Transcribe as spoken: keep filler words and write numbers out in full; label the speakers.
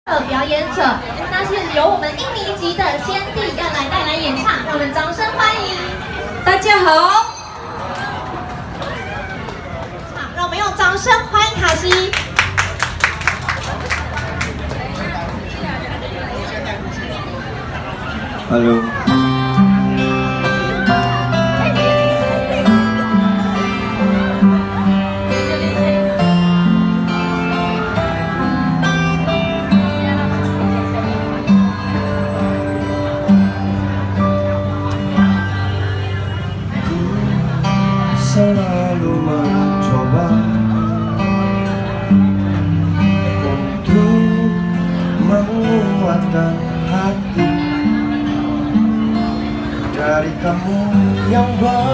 Speaker 1: 表演者，那是由我们印尼籍的先帝要来带来演唱，让我们掌声欢迎！
Speaker 2: 大家好，
Speaker 1: 好，让我们用掌声欢迎卡西。
Speaker 3: Halo. Selalu mencoba untuk menguatkan hati dari kamu yang baru.